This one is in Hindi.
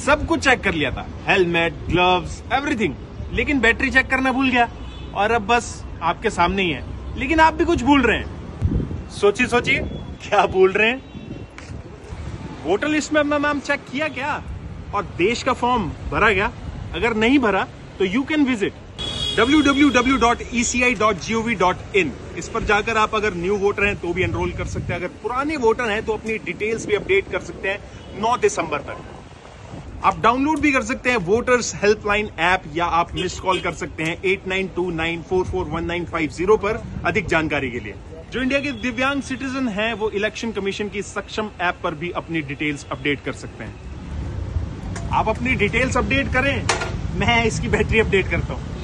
सब कुछ चेक कर लिया था, हेलमेट, ग्लव्स, एवरीथिंग, लेकिन बैटरी चेक करना भूल गया। और अब बस आपके सामने ही है, लेकिन आप भी कुछ भूल रहे हैं। सोचिए क्या भूल रहे हैं? वोटर लिस्ट में अपना नाम चेक किया क्या? और देश का फॉर्म भरा क्या? अगर नहीं भरा तो यू कैन विजिट www.eci.gov.in। इस पर जाकर आप अगर न्यू वोटर हैं तो भी एनरोल कर सकते हैं, अगर पुराने वोटर हैं तो अपनी डिटेल्स भी अपडेट कर सकते हैं 9 दिसंबर तक। आप डाउनलोड भी कर सकते हैं वोटर्स हेल्पलाइन ऐप, या आप मिस कॉल कर सकते हैं 8929441950 पर अधिक जानकारी के लिए। जो इंडिया के दिव्यांग सिटीजन हैं वो इलेक्शन कमीशन की सक्षम ऐप पर भी अपनी डिटेल्स अपडेट कर सकते हैं। आप अपनी डिटेल्स अपडेट करें, मैं इसकी बैटरी अपडेट करता हूं।